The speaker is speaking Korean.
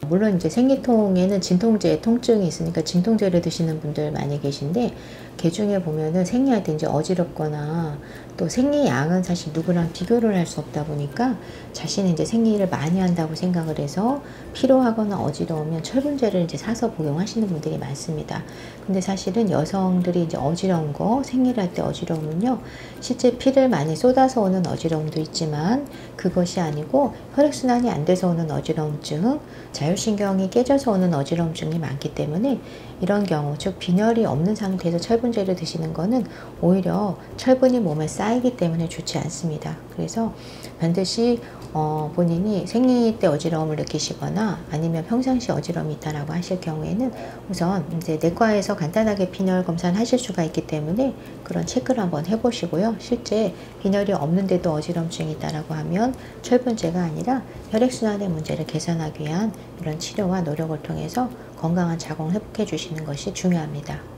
물론 이제 생리통에는 진통제, 통증이 있으니까 진통제를 드시는 분들 많이 계신데, 개 중에 보면은 생리할 때 이제 어지럽거나 또 생리 양은 사실 누구랑 비교를 할 수 없다 보니까 자신이 이제 생리를 많이 한다고 생각을 해서 피로하거나 어지러우면 철분제를 이제 사서 복용하시는 분들이 많습니다. 근데 사실은 여성들이 이제 어지러운 거, 생리를 할 때 어지러우면요, 실제 피를 많이 쏟아서 오는 어지러움도 있지만 그것이 아니고 혈액순환이 안 돼서 오는 어지러움증, 자율신경이 깨져서 오는 어지러움증이 많기 때문에 이런 경우, 즉 빈혈이 없는 상태에서 철분제를 드시는 거는 오히려 철분이 몸에 쌓이기 때문에 좋지 않습니다. 그래서 반드시 본인이 생리 때 어지러움을 느끼시거나 아니면 평상시 어지러움이 있다라고 하실 경우에는 우선 이제 내과에서 간단하게 빈혈 검사를 하실 수가 있기 때문에 그런 체크를 한번 해보시고요. 실제 빈혈이 없는데도 어지러움증이 있다라고 하면 철분제가 아니라 혈액순환의 문제를 개선하기 위한 이런 치료와 노력을 통해서 건강한 자궁 회복해 주시는 것이 중요합니다.